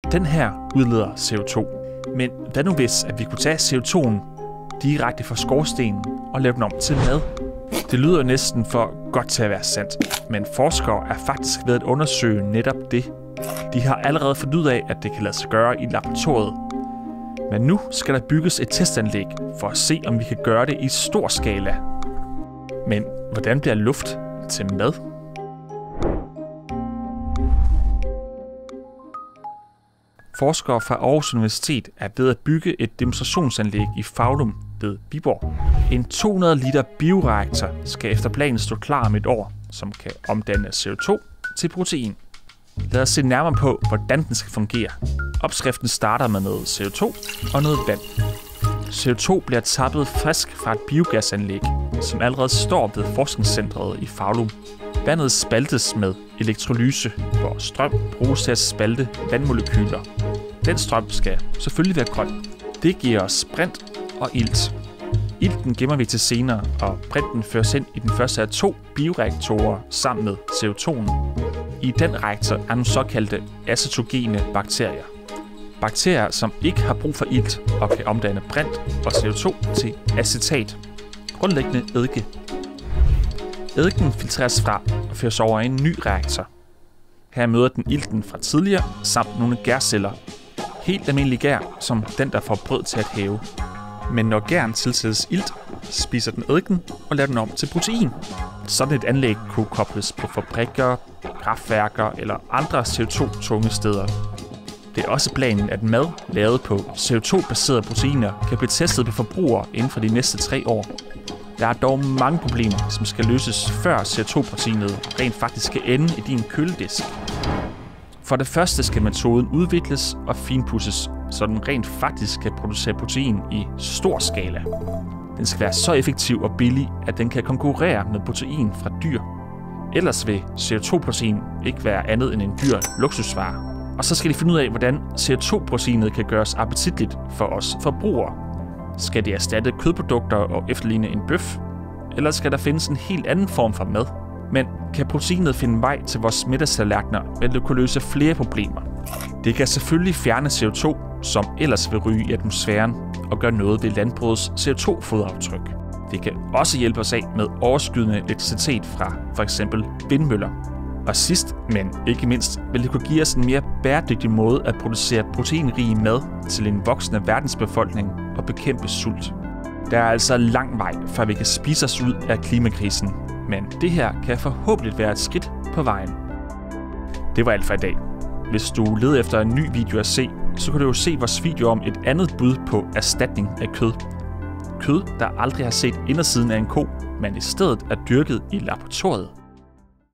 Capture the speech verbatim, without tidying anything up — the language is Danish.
Den her udleder C O to. Men hvad nu hvis, at vi kunne tage C O to'en direkte fra skorstenen og lave den om til mad? Det lyder næsten for godt til at være sandt, men forskere er faktisk ved at undersøge netop det. De har allerede fundet ud af, at det kan lade sig gøre i laboratoriet. Men nu skal der bygges et testanlæg for at se, om vi kan gøre det i stor skala. Men hvordan bliver luft til mad? Forskere fra Aarhus Universitet er ved at bygge et demonstrationsanlæg i Foulum ved Viborg. En to hundrede liter bioreaktor skal efter planen stå klar om et år, som kan omdanne C O to til protein. Lad os se nærmere på, hvordan den skal fungere. Opskriften starter med noget C O to og noget vand. C O to bliver tappet frisk fra et biogasanlæg, som allerede står ved forskningscentret i Foulum. Vandet spaltes med elektrolyse, hvor strøm bruges til at spalte vandmolekyler. Den strøm skal selvfølgelig være grøn. Det giver os brint og ilt. Ilten gemmer vi til senere, og brinten føres ind i den første af to bioreaktorer sammen med C O to'en. I den reaktor er nogle såkaldte acetogene bakterier. Bakterier, som ikke har brug for ilt og kan omdanne brint og C O to til acetat. Grundlæggende eddike. Eddike filtreres fra og føres over i en ny reaktor. Her møder den ilten fra tidligere samt nogle gærceller. Helt almindelig gær, som den, der får brød til at hæve. Men når gæren tilsættes ilt, spiser den eddiken og lader den om til protein. Sådan et anlæg kunne kobles på fabrikker, kraftværker eller andre C O to-tunge steder. Det er også planen, at mad lavet på C O to-baserede proteiner kan blive testet på forbrugere inden for de næste tre år. Der er dog mange problemer, som skal løses, før C O to-proteinet rent faktisk skal ende i din køledisk. For det første skal metoden udvikles og finpudses, så den rent faktisk kan producere protein i stor skala. Den skal være så effektiv og billig, at den kan konkurrere med protein fra dyr. Ellers vil C O to-protein ikke være andet end en dyr luksusvare. Og så skal de finde ud af, hvordan C O to-proteinet kan gøres appetitligt for os forbrugere. Skal det erstatte kødprodukter og efterligne en bøf? Eller skal der findes en helt anden form for mad? Men kan proteinet finde vej til vores middagstallerkener, vil det kunne løse flere problemer. Det kan selvfølgelig fjerne C O to, som ellers vil ryge i atmosfæren, og gøre noget ved landbrugets C O to-fodaftryk. Det kan også hjælpe os af med overskydende elektricitet fra f.eks. vindmøller. Og sidst, men ikke mindst, vil det kunne give os en mere bæredygtig måde at producere proteinrig mad til en voksende verdensbefolkning og bekæmpe sult. Der er altså lang vej, før vi kan spise os ud af klimakrisen, men det her kan forhåbentlig være et skridt på vejen. Det var alt for i dag. Hvis du leder efter en ny video at se, så kan du jo se vores video om et andet bud på erstatning af kød. Kød, der aldrig har set indersiden af en ko, men i stedet er dyrket i laboratoriet.